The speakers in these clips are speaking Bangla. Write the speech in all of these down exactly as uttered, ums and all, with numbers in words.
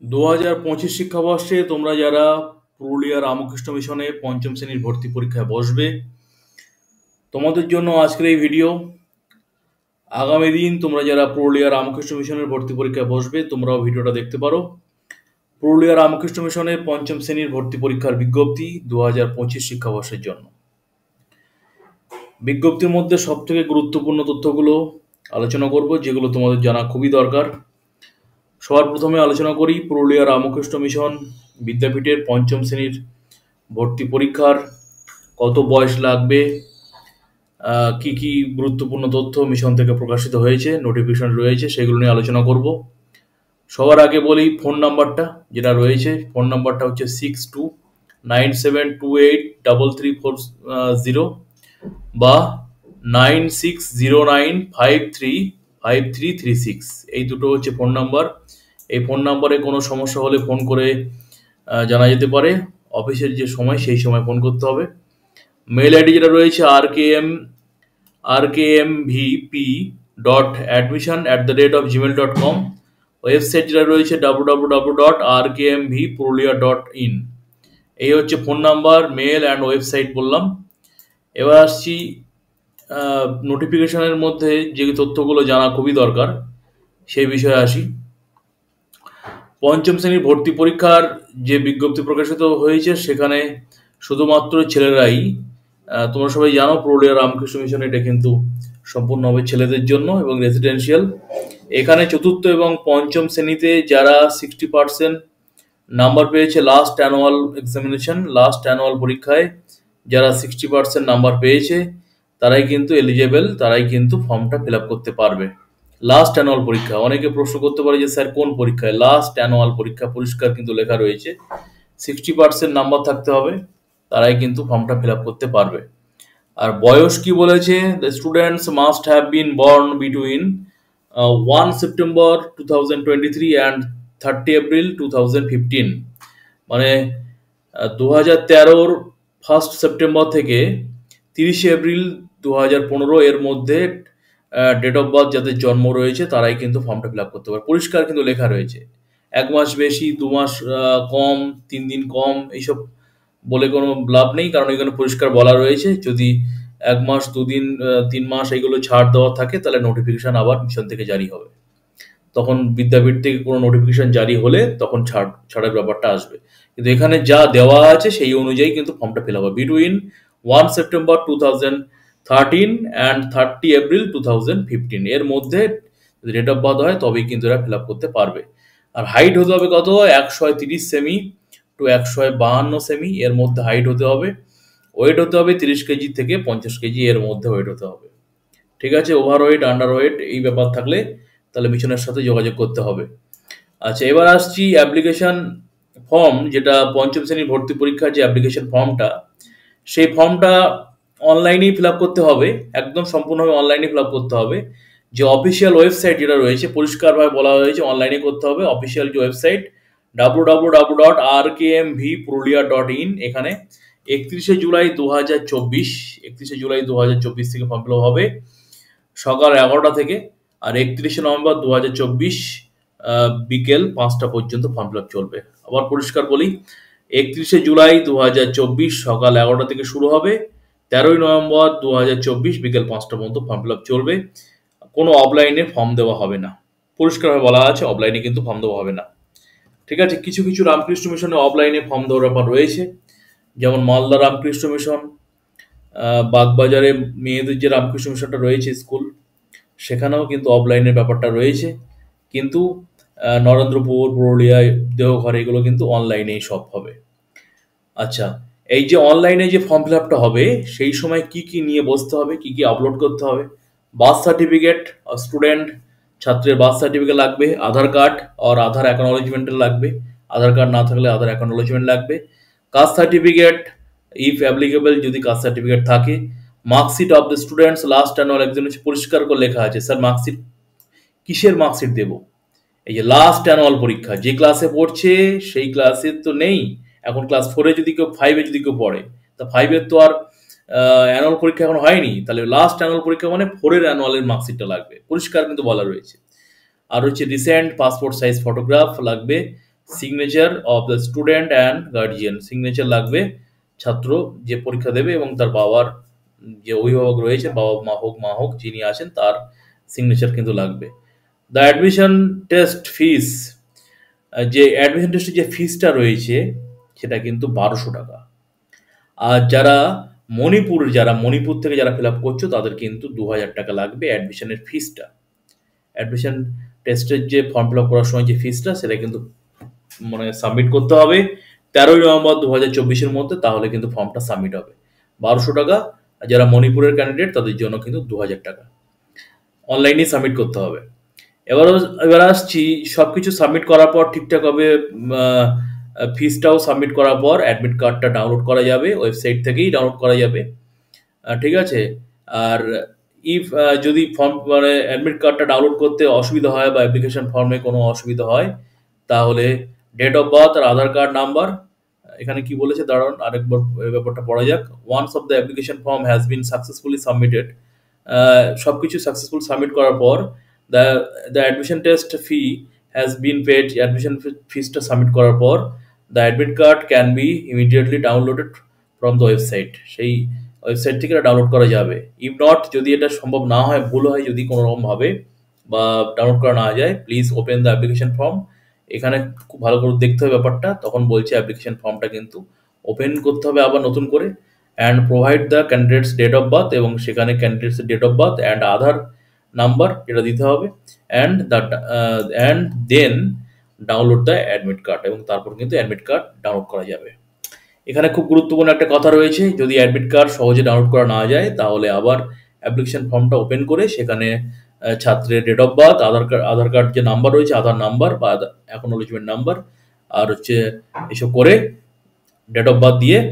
দু হাজার পঁচিশ শিক্ষাবর্ষে তোমরা যারা পুরুলিয়া রামকৃষ্ণ মিশনে পঞ্চম শ্রেণীর ভর্তি পরীক্ষায় বসবে, তোমাদের জন্য আজকের এই ভিডিও। আগামী দিন তোমরা যারা পুরুলিয়া রামকৃষ্ণ মিশনের ভর্তি পরীক্ষায় বসবে, তোমরাও ভিডিওটা দেখতে পারো। পুরুলিয়া রামকৃষ্ণ মিশনের পঞ্চম শ্রেণীর ভর্তি পরীক্ষার বিজ্ঞপ্তি দু হাজার পঁচিশ শিক্ষাবর্ষের জন্য। বিজ্ঞপ্তির মধ্যে সবথেকে গুরুত্বপূর্ণ তথ্যগুলো আলোচনা করব, যেগুলো তোমাদের জানা খুবই দরকার। সবার প্রথমে আলোচনা করি পুরুলিয়া রামকৃষ্ণ মিশন বিদ্যাপীঠের পঞ্চম শ্রেণীর ভর্তি পরীক্ষার কত বয়স লাগবে, কি কি গুরুত্বপূর্ণ তথ্য মিশন থেকে প্রকাশিত হয়েছে, নোটিফিকেশন রয়েছে, সেগুলো নিয়ে আলোচনা করব। সবার আগে বলি ফোন নাম্বারটা যেটা রয়েছে, ফোন নাম্বারটা হচ্ছে six two nine seven two eight double three four zero বা nine six zero nine five three five three three six. এই দুটো হচ্ছে ফোন নাম্বার। এই ফোন নাম্বারে কোনো সমস্যা হলে ফোন করে জানা যেতে পারে। অফিসের যে সময় সেই সময় ফোন করতে হবে। মেল আইডি যেটা রয়েছে R K M R K M V P dot admission at the rate of Gmail dot com. Website যেটা রয়েছে W W W dot R K M V Purulia dot in. এই হচ্ছে phone number, mail and website বললাম। এবার আসছি নোটিফিকেশনের মধ্যে যে তথ্যগুলো জানা খুবই দরকার সেই বিষয়ে আসি। পঞ্চম শ্রেণীর ভর্তি পরীক্ষার যে বিজ্ঞপ্তি প্রকাশিত হয়েছে সেখানে শুধুমাত্র ছেলেরাই, তোমরা সবাই জানো পুরুলিয়া রামকৃষ্ণ মিশন এটা কিন্তু সম্পূর্ণভাবে ছেলেদের জন্য এবং রেসিডেন্সিয়াল। এখানে চতুর্থ এবং পঞ্চম শ্রেণীতে যারা সিক্সটি পার্সেন্ট নাম্বার পেয়েছে last annual examination, last annual পরীক্ষায় যারা সিক্সটি পার্সেন্ট নাম্বার পেয়েছে তারাই কিন্তু এলিজেবল, তারাই কিন্তু ফর্মটা ফিল আপ করতে পারবে। লাস্ট অ্যানুয়াল পরীক্ষা, অনেকে প্রশ্ন করতে পারে যে স্যার কোন পরীক্ষায়? লাস্ট অ্যানুয়াল পরীক্ষা, পরিষ্কার কিন্তু লেখা রয়েছে সিক্সটি পার্সেন্ট নাম্বার থাকতে হবে, তারাই কিন্তু ফর্মটা ফিল আপ করতে পারবে। আর বয়স কি বলেছে? The students must have been born between one September two thousand twenty three and thirty April two thousand fifteen. মানে দু হাজার তেরোর ফার্স্ট সেপ্টেম্বর থেকে তিরিশে এপ্রিল দু হাজার পনেরো এর মধ্যে ডেট অফ বার্থ যাদের জন্ম রয়েছে তারাই কিন্তু ফর্মটা ফিল আপ করতে পারে। পরিষ্কার কিন্তু লেখা রয়েছে। এক মাস বেশি, দু মাস কম, তিন দিন কম, এইসব বলে কোনো লাভ নেই, কারণ এখানে পরিষ্কার বলা রয়েছে যদি এক মাস, দুদিন, তিন মাস এইগুলো ছাড় দেওয়া থাকে তাহলে নোটিফিকেশন আবার মিশন থেকে জারি হবে। তখন বিদ্যাপীঠ থেকে কোনো নোটিফিকেশন জারি হলে তখন ছাড় ছাড়ের ব্যাপারটা আসবে। কিন্তু এখানে যা দেওয়া আছে সেই অনুযায়ী কিন্তু ফর্মটা ফিল আপ হবে। Between one September two thousand thirteen and thirty April two thousand fifteen এর মধ্যে যদি ডেট অফ বার্থ হয় তবেই কিন্তু এরা ফিল আপ করতে পারবে। আর হাইট হতে হবে কত? একশো তিরিশ সেমি টু একশো বাহান্ন সেমি এর মধ্যে হাইট হতে হবে। ওয়েট হতে হবে তিরিশ কেজি থেকে পঞ্চাশ কেজি এর মধ্যে ওয়েট হতে হবে। ঠিক আছে? ওভার ওয়েট, আন্ডার ওয়েট এই ব্যাপার থাকলে তাহলে মিশনের সাথে যোগাযোগ করতে হবে। আচ্ছা, এবার আসছি অ্যাপ্লিকেশন ফর্ম, যেটা পঞ্চম শ্রেণীর ভর্তি পরীক্ষার যে অ্যাপ্লিকেশন ফর্মটা, সেই ফর্মটা অনলাইনেই ফিল আপ করতে হবে, একদম সম্পূর্ণভাবে অনলাইনে ফিল আপ করতে হবে। যে অফিসিয়াল ওয়েবসাইট যেটা রয়েছে পরিষ্কারভাবে বলা হয়েছে অনলাইনে করতে হবে। অফিসিয়াল যে website W W W dot R K M V Purulia dot in, এখানে একত্রিশে জুলাই দু হাজার চব্বিশ একত্রিশে জুলাই দু হাজার চব্বিশ থেকে ফর্ম ফিল আপ হবে সকাল এগারোটা থেকে, আর একত্রিশে নভেম্বর দু হাজার চব্বিশ বিকেল পাঁচটা পর্যন্ত ফর্ম ফিল আপ চলবে। আবার পরিষ্কার বলি, একত্রিশে জুলাই দু হাজার চব্বিশ সকাল এগারোটা থেকে শুরু হবে, তেরোই নভেম্বর দু হাজার চব্বিশ বিকেল পাঁচটা পর্যন্ত ফর্ম ফিল আপ চলবে। কোনো অফলাইনে ফর্ম দেওয়া হবে না, পরিষ্কারভাবে বলা আছে অফলাইনে কিন্তু ফর্ম দেওয়া হবে না। ঠিক আছে? কিছু কিছু রামকৃষ্ণ মিশনে অফলাইনে ফর্ম দেওয়ার ব্যাপার রয়েছে, যেমন মালদা রামকৃষ্ণ মিশন, বাগবাজারে মেয়েদের যে রামকৃষ্ণ মিশনটা রয়েছে স্কুল, সেখানেও কিন্তু অফলাইনের ব্যাপারটা রয়েছে। কিন্তু নরেন্দ্রপুর, পুরুলিয়া, দেওঘর এগুলো কিন্তু অনলাইনেই সব হবে। আচ্ছা, এই যে অনলাইনে যে ফর্ম ফিল আপটা হবে সেই সময় কি কি নিয়ে বসতে হবে, কি কি আপলোড করতে হবে? বার্থ সার্টিফিকেট, স্টুডেন্ট ছাত্রের বার্থ সার্টিফিকেট লাগবে, আধার কার্ড আর আধার অ্যাকনোলেজমেন্টের লাগবে, আধার কার্ড না থাকলে আধার অ্যাকনোলেজমেন্ট লাগবে, কাস্ট সার্টিফিকেট ইফ অ্যাপ্লিকেবল যদি কাস্ট সার্টিফিকেট থাকে, marksheet of the students last annual examination, পরিষ্কার করে লেখা আছে স্যার মার্কশিট কিসের মার্কশিট দেবো? এই যে লাস্ট অ্যানুয়াল পরীক্ষা, যে ক্লাসে পড়ছে সেই ক্লাসে তো নেই, এখন ক্লাস ফোরে যদি কেউ, ফাইভে যদি কেউ পড়ে, তা ফাইভের তো আর অ্যানুয়াল পরীক্ষা এখন হয়নি, তাহলে লাস্ট অ্যানুয়াল পরীক্ষা মানে ফোরের অ্যানুয়ালের মার্কশিটটা লাগবে, পরিষ্কার কিন্তু বলা রয়েছে। আর হচ্ছে রিসেন্ট পাসপোর্ট সাইজ ফটোগ্রাফ লাগবে, signature of the student and guardian, signature লাগবে ছাত্র যে পরীক্ষা দেবে এবং তার বাবার যে অভিভাবক রয়েছে, বাবা মা হোক মা হোক যিনি আছেন তার সিগনেচার কিন্তু লাগবে। দ্য অ্যাডমিশন টেস্ট ফিস, যে অ্যাডমিশন টেস্টের যে ফিসটা রয়েছে সেটা কিন্তু বারোশো টাকা। আর যারা মণিপুর যারা মণিপুর থেকে যারা ফিল আপ করছো তাদের কিন্তু দু হাজার টাকা লাগবে অ্যাডমিশনের ফিসটা। অ্যাডমিশন টেস্টের যে ফর্ম ফিল আপ করার সময় যে ফিসটা সেটা কিন্তু মানে সাবমিট করতে হবে তেরোই নভেম্বর দু হাজার চব্বিশের মধ্যে, তাহলে কিন্তু ফর্মটা সাবমিট হবে। বারোশো টাকা। আর যারা মণিপুরের ক্যান্ডিডেট তাদের জন্য কিন্তু দু হাজার টাকা অনলাইনে সাবমিট করতে হবে। এবার এবার আসছি সব কিছু সাবমিট করার পর ঠিকঠাকভাবে ফিসটাও সাবমিট করার পর অ্যাডমিট কার্ডটা ডাউনলোড করা যাবে, ওয়েবসাইট থেকেই ডাউনলোড করা যাবে। আহ, ঠিক আছে। আর ইফ যদি ফর্ম মানে অ্যাডমিট কার্ডটা ডাউনলোড করতে অসুবিধা হয় বা অ্যাপ্লিকেশন ফর্মে কোনো অসুবিধা হয় তাহলে ডেট অফ বার্থ আর আধার কার্ড নাম্বার, এখানে কি বলেছে দাঁড়ান আরেকবার এই ব্যাপারটা পড়া যাক। Once of the application form has been successfully submitted, সব কিছু সাকসেসফুল সাবমিট করার পর the the admission test fee has been paid, admission ফিসটা সাবমিট করার পর the admit card can be immediately downloaded from the website, সেই ওয়েবসাইট থেকে এটা ডাউনলোড করা যাবে। ইফ নট, যদি এটা সম্ভব না হয়, ভুল হয় যদি কোনো রকমভাবে বা ডাউনলোড করা না যায়, please open the application form. এখানে খুব ভালো করে দেখতে হবে ব্যাপারটা, তখন বলছে অ্যাপ্লিকেশন ফর্মটা কিন্তু ওপেন করতে হবে আবার নতুন করে, and provide the candidates date of birth, এবং সেখানে candidates date of birth and Aadhaar number যেটা দিতে হবে, and the and then download the admit card, এবং তারপর কিন্তু অ্যাডমিট কার্ড ডাউনলোড করা যাবে। এখানে খুব গুরুত্বপূর্ণ একটা কথা রয়েছে, যদি অ্যাডমিট কার্ড সহজে ডাউনলোড করা না যায় তাহলে আবার অ্যাপ্লিকেশন ফর্মটা ওপেন করে সেখানে আহ, ছাত্রের date of birth, Aadhaar card Aadhaar card যে নাম্বার রয়েছে আধার নাম্বার বা অ্যাকনোলেজমেন্ট নাম্বার আর হচ্ছে এসব করে ডেট অফ বার্থ দিয়ে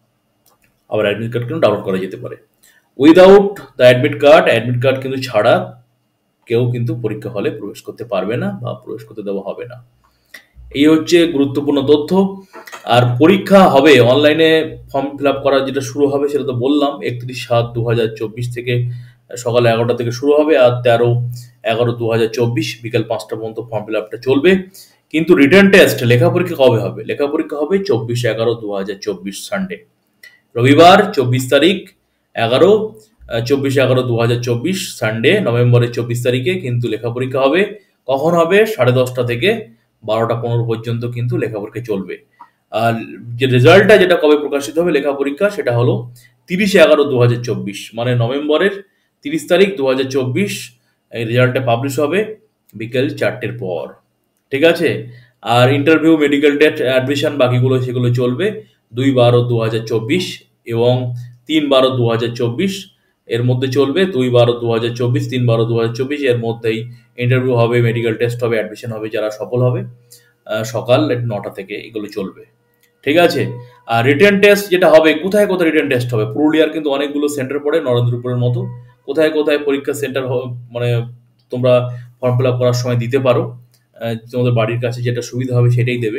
আবার অ্যাডমিট কার্ড কিন্তু ডাউনলোড করা যেতে পারে। Without the admit card, admit card কিন্তু ছাড়া কেউ কিন্তু পরীক্ষা হলে প্রবেশ করতে পারবে না বা প্রবেশ করতে দেওয়া হবে না। এই হচ্ছে গুরুত্বপূর্ণ তথ্য। আর পরীক্ষা হবে অনলাইনে, ফর্ম ফিল আপ করা যেটা শুরু হবে সেটা তো বললাম একত্রিশ সাত দু হাজার চব্বিশ থেকে সকাল এগারোটা থেকে শুরু হবে, আর তেরো এগারো দু হাজার চব্বিশ বিকেল পাঁচটা পর্যন্ত ফর্ম ফিল আপটা চলবে। কিন্তু রিটার্ন টেস্ট লেখা পরীক্ষা কবে হবে? লেখা পরীক্ষা হবে চব্বিশ এগারো দু হাজার চব্বিশ সানডে, রবিবার চব্বিশ তারিখ এগারো চব্বিশ এগারো দু হাজার চব্বিশ সানডে নভেম্বরের চব্বিশ তারিখে কিন্তু লেখা পরীক্ষা হবে। কখন হবে? সাড়ে দশটা থেকে বারোটা পনেরো পর্যন্ত কিন্তু লেখা পরীক্ষা চলবে। আর যে রেজাল্টটা যেটা কবে প্রকাশিত হবে লেখা পরীক্ষা সেটা হলো তিরিশে এগারো দু হাজার চব্বিশ, মানে নভেম্বরের তিরিশ তারিখ দু হাজার চব্বিশ এই রেজাল্টটা পাবলিশ হবে বিকেল চারটের পর। ঠিক আছে। আর ইন্টারভিউ, মেডিকেল টেস্ট, অ্যাডমিশন বাকিগুলো সেগুলো চলবে দুই বারো দু হাজার চব্বিশ এবং তিন বারো দু হাজার চব্বিশ এর মধ্যে চলবে। দুই বারো দু হাজার চব্বিশ তিন বারো দু হাজার চব্বিশ এর মধ্যেই ইন্টারভিউ হবে, মেডিকেল টেস্ট হবে, অ্যাডমিশন হবে যারা সফল হবে সকাল নটা থেকে এগুলো চলবে। ঠিক আছে। আর রিটেন টেস্ট যেটা হবে, কোথায় কোথায় রিটেন টেস্ট হবে? পুরুলিয়ার কিন্তু অনেকগুলো সেন্টার পড়ে নরেন্দ্রপুরের মতো, কোথায় কোথায় পরীক্ষা সেন্টার মানে তোমরা ফর্ম ফিল আপ করার সময় দিতে পারো, তোমাদের বাড়ির কাছে যেটা সুবিধা হবে সেটাই দেবে।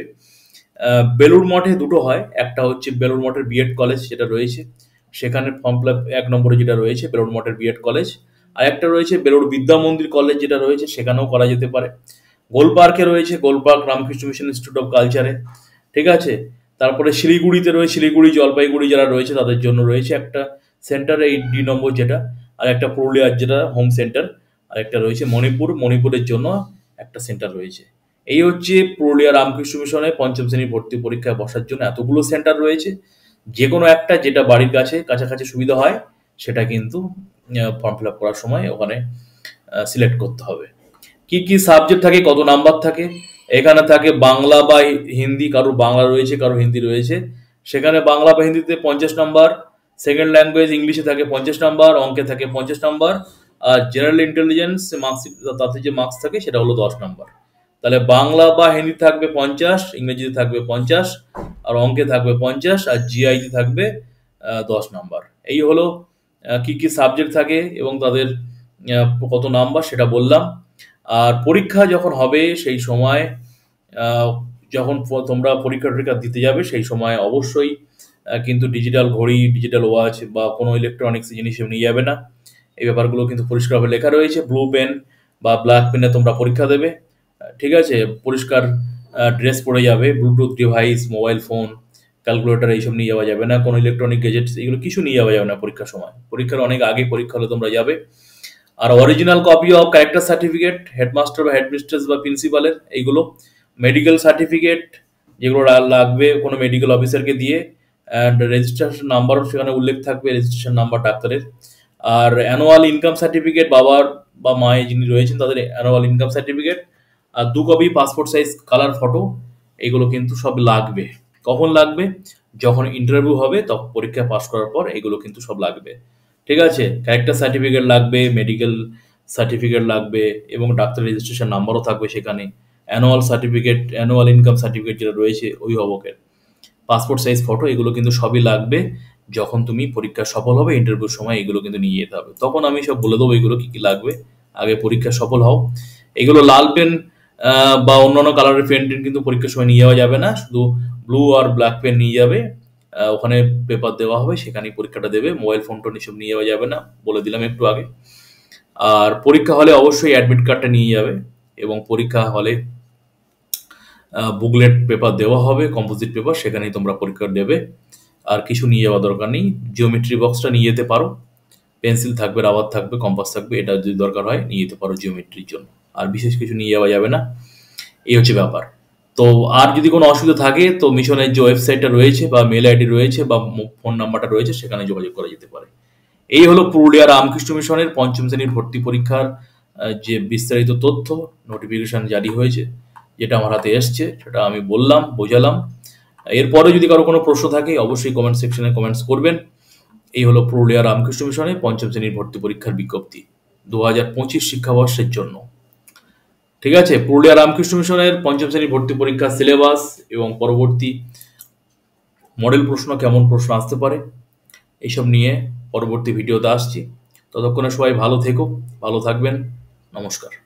বেলুড় মঠে দুটো হয়, একটা হচ্ছে বেলুড় মঠের বিএড কলেজ যেটা রয়েছে সেখানে ফর্ম ফিল আপ এক নম্বরে যেটা রয়েছে বেলুড় মঠের বিএড কলেজ, আর একটা রয়েছে বেলুড় বিদ্যা মন্দির কলেজ যেটা রয়েছে সেখানেও করা যেতে পারে। গোলপার্কে রয়েছে Golpark Ramakrishna Mission Institute of কালচারে। ঠিক আছে। তারপরে শিলিগুড়িতে রয়েছে শিলিগুড়ি জলপাইগুড়ি যারা রয়েছে তাদের জন্য রয়েছে একটা সেন্টার, এই ডি নম্বর যেটা, আর একটা পুরুলিয়ার যেটা হোম সেন্টার, আর একটা রয়েছে মণিপুর, মণিপুরের জন্য একটা সেন্টার রয়েছে। এই হচ্ছে পুরুলিয়া রামকৃষ্ণ মিশনে পঞ্চম শ্রেণী ভর্তি পরীক্ষায় বসার জন্য এতগুলো সেন্টার রয়েছে। যে কোনো একটা যেটা বাড়ির কাছে কাছাকাছি সুবিধা হয় সেটা কিন্তু ফর্ম ফিল আপ করার সময় ওখানে সিলেক্ট করতে হবে। কি কি সাবজেক্ট থাকে, কত নাম্বার থাকে? এখানে থাকে বাংলা বা হিন্দি, কারোর বাংলা রয়েছে কারোর হিন্দি রয়েছে, সেখানে বাংলা বা হিন্দিতে পঞ্চাশ নাম্বার, সেকেন্ড ল্যাঙ্গুয়েজ ইংলিশে থাকে পঞ্চাশ নাম্বার, অঙ্কে থাকে পঞ্চাশ নাম্বার, আর জেনারেল ইন্টেলিজেন্স মার্কস তাতে যে মার্কস থাকে সেটা হলো দশ নাম্বার। তাহলে বাংলা বা হিন্দি থাকবে পঞ্চাশ, ইংরেজিতে থাকবে পঞ্চাশ, আর অঙ্কে থাকবে পঞ্চাশ, আর জিআইতে থাকবে দশ নাম্বার। এই হলো কি কি সাবজেক্ট থাকে এবং তাদের কত নাম্বার সেটা বললাম। আর পরীক্ষা যখন হবে সেই সময় যখন তোমরা পরীক্ষা টরীক্ষা দিতে যাবে সেই সময় অবশ্যই কিন্তু ডিজিটাল ঘড়ি, ডিজিটাল ওয়াচ বা কোনো ইলেকট্রনিক্স জিনিস নিয়ে যাবে না। এই ব্যাপারগুলো কিন্তু পরিষ্কারভাবে লেখা রয়েছে। ব্লু পেন বা ব্ল্যাক পেনে তোমরা পরীক্ষা দেবে। ঠিক আছে। পরিষ্কার ড্রেস পরে যাবে, Bluetooth device, mobile phone, calculator এইসব নিয়ে যাওয়া যাবে না, কোনো ইলেকট্রনিক গ্যাজেটস এগুলো কিছু নিয়ে যাওয়া যাবে না পরীক্ষার সময়। পরীক্ষার অনেক আগে পরীক্ষা হলে তোমরা যাবে। আর original copy of character certificate headmaster বা হেডমিস্ট্রেস বা প্রিন্সিপালের, এইগুলো মেডিকেল সার্টিফিকেট যেগুলো লা- লাগবে কোনো মেডিকেল অফিসারকে দিয়ে, অ্যান্ড রেজিস্ট্রেশন নাম্বারও সেখানে উল্লেখ থাকবে, রেজিস্ট্রেশন নাম্বার ডাক্তারের। আর অ্যানুয়াল ইনকাম সার্টিফিকেট, বাবার বা মায়ের যিনি রয়েছেন তাদের অ্যানুয়াল ইনকাম সার্টিফিকেট, আর দু copy passport size colour photo, এগুলো কিন্তু সব লাগবে। কখন লাগবে? যখন ইন্টারভিউ হবে, তখন পরীক্ষা পাস করার পর এগুলো কিন্তু সব লাগবে। ঠিক আছে? ক্যারেক্টার সার্টিফিকেট লাগবে, মেডিকেল সার্টিফিকেট লাগবে, এবং ডাক্তার রেজিস্ট্রেশন নাম্বারও থাকবে সেখানে। Annual certificate, annual income certificate যেটা রয়েছে অভিভাবকের, পাসপোর্ট সাইজ ফটো, এগুলো কিন্তু সবই লাগবে। যখন তুমি পরীক্ষা সফল হবে, ইন্টারভিউর সময় এগুলো কিন্তু নিয়ে যেতে হবে। তখন আমি সব বলে দেবো এগুলো কি কি লাগবে। আগে পরীক্ষা সফল হও। এগুলো লাল পেন বা অন্যান্য কালারের পেন টেন কিন্তু পরীক্ষার সময় নিয়ে যাওয়া যাবে না, শুধু ব্লু আর ব্ল্যাক পেন নিয়ে যাবে। আহ, ওখানে পেপার দেওয়া হবে, সেখানেই পরীক্ষাটা দেবে। মোবাইল ফোন টোন এসব নিয়ে যাওয়া যাবে না, বলে দিলাম একটু আগে। আর পরীক্ষা হলে অবশ্যই অ্যাডমিট কার্ডটা নিয়ে যাবে, এবং পরীক্ষা হলে বুকলেট পেপার দেওয়া হবে, কম্পোজিট পেপার, সেখানেই তোমরা পরীক্ষা দেবে। আর কিছু নিয়ে যাওয়া দরকার নেই। জিওমেট্রি বক্সটা নিয়ে যেতে পারো, পেন্সিল থাকবে, রাবার থাকবে, কম্পাস থাকবে, এটা যদি দরকার হয় নিয়ে যেতে পারো জিওমেট্রির জন্য। আর বিশেষ কিছু নিয়ে যাওয়া যাবে না, এই হচ্ছে ব্যাপার। তো আর যদি কোনো অসুবিধা থাকে তো মিশনের যে ওয়েবসাইটটা রয়েছে বা মেল আইডি রয়েছে বা ফোন নাম্বারটা রয়েছে, সেখানে যোগাযোগ করা যেতে পারে। এই হলো পুরুলিয়া রামকৃষ্ণ মিশনের পঞ্চম শ্রেণীর ভর্তি পরীক্ষার আহ, যে বিস্তারিত তথ্য, নোটিফিকেশন জারি হয়েছে, যেটা আমার হাতে এসছে সেটা আমি বললাম, বোঝালাম। এরপরে যদি কারো কোনো প্রশ্ন থাকে অবশ্যই কমেন্ট সেকশনে কমেন্টস করবেন। এই হলো পুরুলিয়া রামকৃষ্ণ মিশনে পঞ্চম শ্রেণীর ভর্তি পরীক্ষার বিজ্ঞপ্তি দু হাজার পঁচিশ শিক্ষাবর্ষের জন্য। ঠিক আছে? পুরুলিয়া রামকৃষ্ণ মিশনের পঞ্চম শ্রেণীর ভর্তি পরীক্ষার সিলেবাস এবং পরবর্তী মডেল প্রশ্ন, কেমন প্রশ্ন আসতে পারে, এইসব নিয়ে পরবর্তী ভিডিওতে আসছি। ততক্ষণে সবাই ভালো থেকো, ভালো থাকবেন। নমস্কার।